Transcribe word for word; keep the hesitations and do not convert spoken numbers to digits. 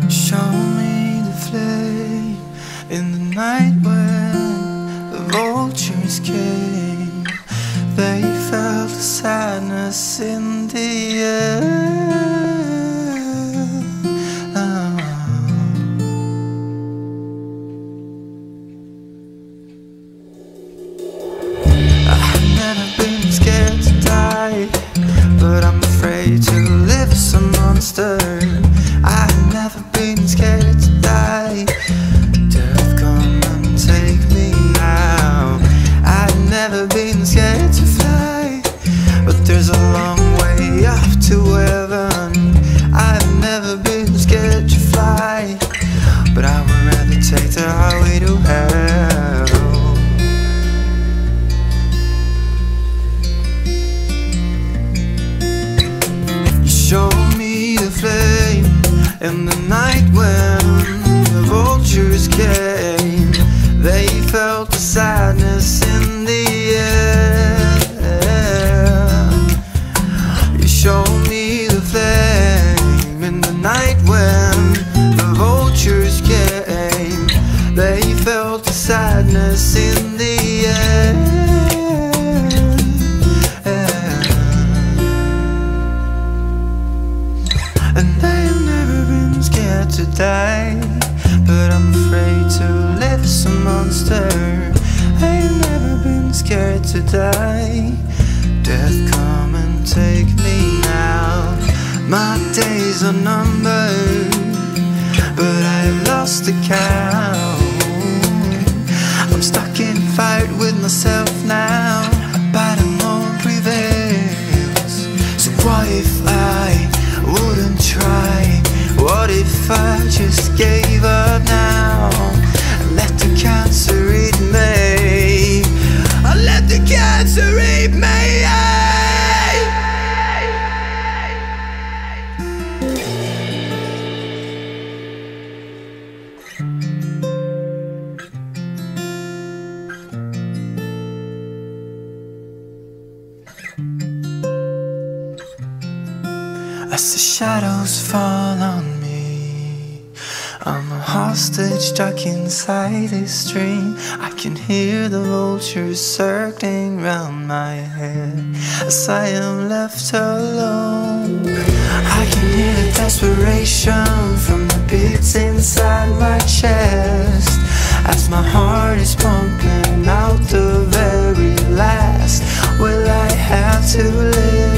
Show me the flame in the night when the vultures came. They felt the sadness in the air. Oh. I've never been scared to die, but I'm afraid to live as a monster. I've never been scared to die. Death, come and take me now. I've never been scared to fly, but there's a long way up to heaven. I've never been scared to fly, but I would rather take the highway to hell. You show me the flame in the night when the vultures came. They felt the sadness in the air. You show me the flame in the night when the vultures came. They felt the sadness in the air. And I've never been scared to die, but I'm afraid to live as a monster. I've never been scared to die. Death, come and take me now. My days are numbered, but I've lost the count. I'm stuck in a fight with myself now, but I'm on prevails. So what if I wouldn't try? What if I just gave up now? I let the cancer eat me. I let the cancer eat me. As the shadows fall on me, I'm a hostage stuck inside this dream. I can hear the vultures circling round my head as I am left alone. I can hear the desperation from the beats inside my chest as my heart is pumping out the very last. Will I have to live?